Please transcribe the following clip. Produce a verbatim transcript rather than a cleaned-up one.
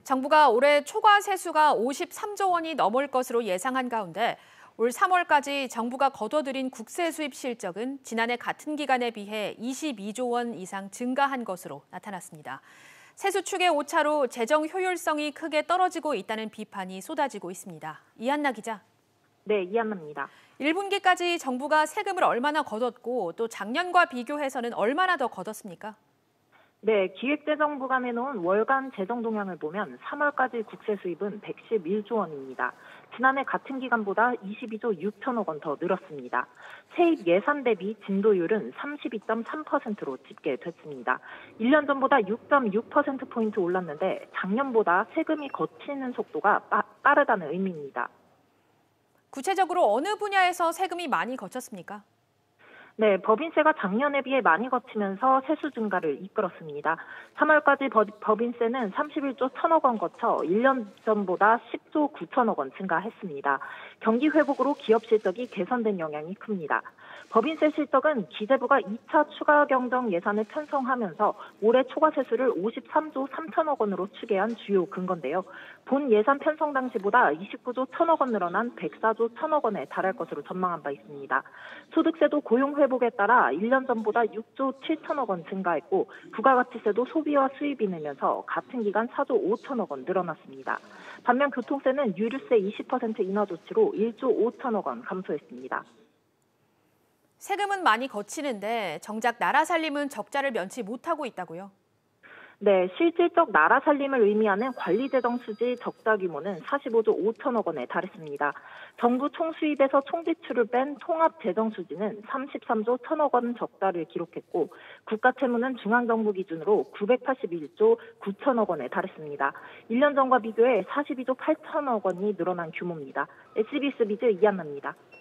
정부가 올해 초과 세수가 오십삼조 원이 넘을 것으로 예상한 가운데 올 삼월까지 정부가 거둬들인 국세 수입 실적은 지난해 같은 기간에 비해 이십이조 원 이상 증가한 것으로 나타났습니다. 세수 축의 오차로 재정 효율성이 크게 떨어지고 있다는 비판이 쏟아지고 있습니다. 이한나 기자. 네, 이한나입니다. 일 분기까지 정부가 세금을 얼마나 거뒀고 또 작년과 비교해서는 얼마나 더 거뒀습니까? 네, 기획재정부가 내놓은 월간 재정 동향을 보면 삼월까지 국세 수입은 백십일조 원입니다. 지난해 같은 기간보다 이십이조 육천억 원 더 늘었습니다. 세입 예산 대비 진도율은 삼십이 점 삼 퍼센트로 집계됐습니다. 일 년 전보다 육 점 육 퍼센트포인트 올랐는데 작년보다 세금이 거치는 속도가 빠, 빠르다는 의미입니다. 구체적으로 어느 분야에서 세금이 많이 거쳤습니까? 네, 법인세가 작년에 비해 많이 거치면서 세수 증가를 이끌었습니다. 삼월까지 법인세는 삼십일조 천억 원 거쳐 일 년 전보다 십조 구천억 원 증가했습니다. 경기 회복으로 기업 실적이 개선된 영향이 큽니다. 법인세 실적은 기재부가 이 차 추가 경정 예산을 편성하면서 올해 초과 세수를 오십삼조 삼천억 원으로 추계한 주요 근거인데요. 본 예산 편성 당시보다 이십구조 천억 원 늘어난 백사조 천억 원에 달할 것으로 전망한 바 있습니다. 소득세도 고용 회복에 따라 일 년 전보다 육조 칠천억 원 증가했고 부가가치세도 소비와 수입이 늘면서 같은 기간 사조 오천억 원 늘어났습니다. 반면 교통세는 유류세 이십 퍼센트 인하 조치로 일조 오천억 원 감소했습니다. 세금은 많이 거치는데 정작 나라 살림은 적자를 면치 못하고 있다고요? 네, 실질적 나라 살림을 의미하는 관리재정 수지 적자 규모는 사십오조 오천억 원에 달했습니다. 정부 총수입에서 총지출을 뺀 통합재정 수지는 삼십삼조 천억 원 적자를 기록했고 국가채무는 중앙정부 기준으로 구백팔십일조 구천억 원에 달했습니다. 일 년 전과 비교해 사십이조 팔천억 원이 늘어난 규모입니다. 에스비에스 비즈 이한나입니다.